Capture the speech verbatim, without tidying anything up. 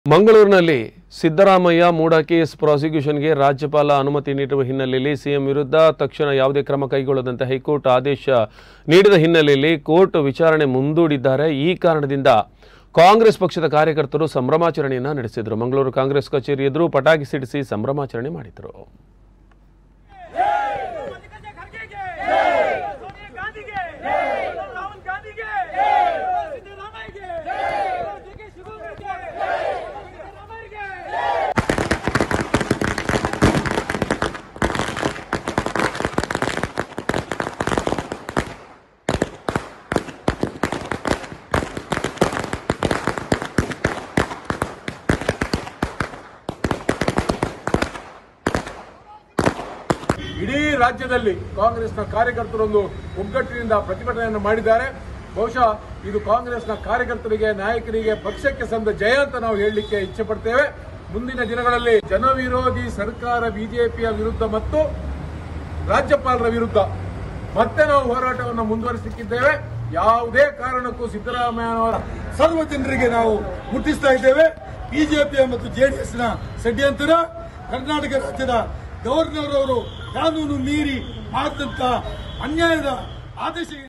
ಮಂಗಳೂರಿನಲ್ಲಿ ಸಿದ್ದರಾಮಯ್ಯ ಮೂಡ ಕೇಸ್ ಪ್ರಾಸಿಕ್ಯೂಷನ್ಗೆ ರಾಜ್ಯಪಾಲ ಅನುಮತಿ ನೀಡಿರುವ ಹಿನ್ನೆಲೆಯಲ್ಲಿ ಸಿಎಂ ವಿರುದ್ಧ ತಕ್ಷಣ ಯಾವುದೇ ಕ್ರಮ ಕೈಗೊಳ್ಳದಂತೆ ಹೈಕೋರ್ಟ್ ಆದೇಶ ನೀಡಿದ ಹಿನ್ನೆಲೆಯಲ್ಲಿ ಕೋರ್ಟ್ ವಿಚಾರಣೆ ಮುಂದೂಡಿದ್ದಾರೆ। ಈ ಕಾರಣದಿಂದ ಕಾಂಗ್ರೆಸ್ ಪಕ್ಷದ ಕಾರ್ಯಕರ್ತರು ಸಂಭ್ರಮಾಚರಣೆಯನ್ನು ನಡೆಸಿದರು। ಮಂಗಳೂರು ಕಾಂಗ್ರೆಸ್ ಕಚೇರಿ ಎದುರು ಪಟಾಕಿ ಸಿಡಿಸಿ ಸಂಭ್ರಮಾಚರಣೆ ಮಾಡಿದರು। ಇಡೀ ರಾಜ್ಯದಲ್ಲಿ ಕಾಂಗ್ರೆಸ್ನ ಕಾರ್ಯಕರ್ತರೊಂದು ಒಗ್ಗಟ್ಟಿನಿಂದ ಪ್ರತಿಭಟನೆಯನ್ನು ಮಾಡಿದ್ದಾರೆ। ಬಹುಶಃ ಇದು ಕಾಂಗ್ರೆಸ್ನ ಕಾರ್ಯಕರ್ತರಿಗೆ, ನಾಯಕರಿಗೆ, ಪಕ್ಷಕ್ಕೆ ಸಂದ ಜಯ ಅಂತ ನಾವು ಹೇಳಲಿಕ್ಕೆ ಇಚ್ಛೆ ಪಡ್ತೇವೆ। ಮುಂದಿನ ದಿನಗಳಲ್ಲಿ ಜನವಿರೋಧಿ ಸರ್ಕಾರ ಬಿಜೆಪಿಯ ವಿರುದ್ಧ ಮತ್ತು ರಾಜ್ಯಪಾಲರ ವಿರುದ್ಧ ಮತ್ತೆ ನಾವು ಹೋರಾಟವನ್ನು ಮುಂದುವರಿಸಲಿಕ್ಕಿದ್ದೇವೆ। ಯಾವುದೇ ಕಾರಣಕ್ಕೂ ಸಿದ್ದರಾಮಯ್ಯನವರ ಸರ್ವ ಜನರಿಗೆ ನಾವು ಮುಟ್ಟಿಸ್ತಾ ಇದ್ದೇವೆ। ಬಿಜೆಪಿಯ ಮತ್ತು ಜೆಡಿಎಸ್ನ ಷಡ್ಯಂತರ ಕರ್ನಾಟಕ ರಾಜ್ಯದ ಗವರ್ನರ್ ಅವರು ಕಾನೂನು ಮೀರಿ ಮಾಡಿದಂತ ಅನ್ಯಾಯದ ಆದೇಶ